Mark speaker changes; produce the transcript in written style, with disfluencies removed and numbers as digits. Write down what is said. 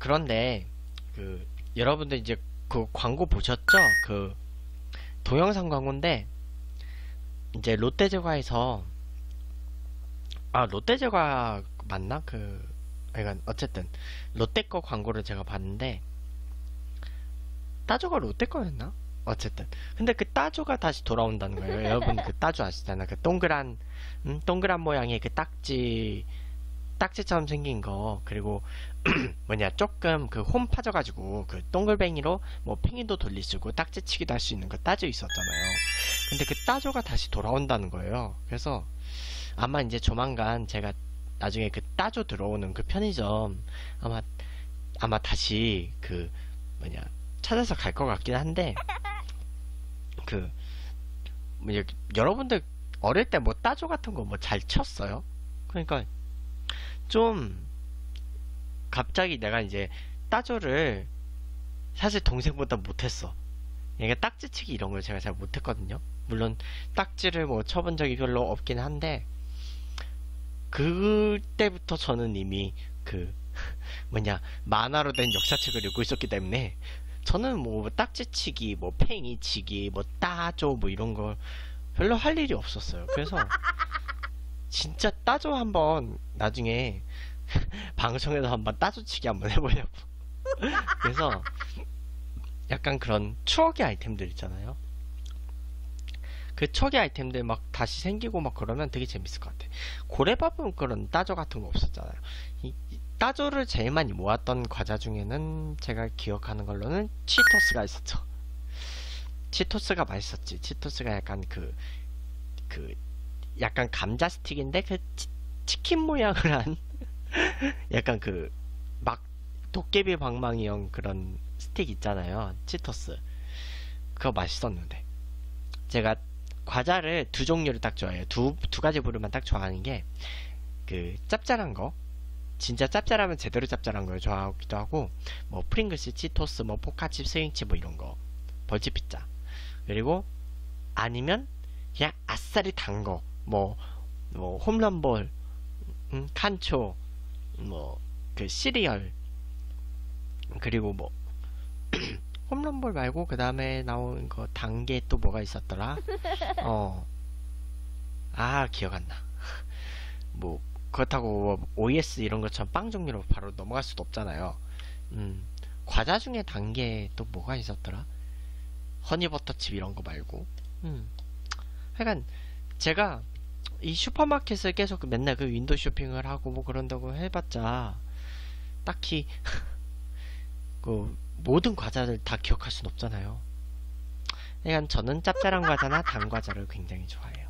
Speaker 1: 그런데 여러분들 이제 그 광고 보셨죠? 그 동영상 광고인데 이제 롯데제과에서 롯데제과 맞나? 그러니까 어쨌든 롯데 거 광고를 제가 봤는데 따조가 롯데 거였나? 어쨌든 근데 그 따조가 다시 돌아온다는 거예요. 여러분 그 따조 아시잖아. 그 동그란 모양의 그 딱지처럼 생긴 거. 그리고 뭐냐 조금 그 홈 파져가지고 그 동글뱅이로 뭐 팽이도 돌릴 수 있고 딱지치기도 할 수 있는 거 따조 있었잖아요. 근데 그 따조가 다시 돌아온다는 거예요. 그래서 아마 이제 조만간 제가 나중에 그 따조 들어오는 그 편의점 아마 다시 그 뭐냐 찾아서 갈 것 같긴 한데 그 여러분들 어릴 때 뭐 따조 같은 거 뭐 잘 쳤어요? 그러니까 좀 갑자기 내가 이제 따조를 사실 동생보다 못했어. 얘가 딱지치기 이런 걸 제가 잘 못했거든요. 물론 딱지를 뭐 쳐본 적이 별로 없긴 한데 그때부터 저는 이미 그 뭐냐 만화로 된 역사책을 읽고 있었기 때문에 저는 뭐 딱지치기, 뭐 팽이치기, 뭐 따조 뭐 이런 걸 별로 할 일이 없었어요. 그래서 진짜 따조 한번 나중에 방송에서 한번 따조치기 한번 해보려고. 그래서 약간 그런 추억의 아이템들 있잖아요. 그 추억의 아이템들 막 다시 생기고 막 그러면 되게 재밌을 것 같아. 고래밥은 그런 따조 같은 거 없었잖아요. 이 따조를 제일 많이 모았던 과자 중에는 제가 기억하는 걸로는 치토스가 있었죠. 치토스가 맛있었지. 치토스가 약간 약간 감자 스틱인데 그 치킨 모양을 한 약간 막 도깨비 방망이형 그런 스틱 있잖아요. 치토스. 그거 맛있었는데. 제가 과자를 두 종류를 딱 좋아해요. 두 가지 부류만 딱 좋아하는 게 짭짤한 거. 진짜 짭짤하면 제대로 짭짤한 걸 좋아하기도 하고, 뭐 프링글스, 치토스, 뭐 포카칩, 스윙칩 뭐 이런 거. 벌집 피자. 그리고 아니면 그냥 아싸리 단 거. 뭐 홈런볼, 칸초, 뭐 시리얼. 그리고 뭐 홈런볼 말고 그 다음에 나온 거 단계 또 뭐가 있었더라? 기억 안 나. 뭐 그렇다고 뭐 OS 이런 것처럼 빵 종류로 바로 넘어갈 수도 없잖아요. 과자 중에 단계 또 뭐가 있었더라? 허니버터칩 이런 거 말고. 하여간 제가 이 슈퍼마켓을 계속 맨날 그 윈도우 쇼핑을 하고 뭐 그런다고 해봤자 딱히 모든 과자를 다 기억할 순 없잖아요. 그러니까 저는 짭짤한 과자나 단 과자를 굉장히 좋아해요.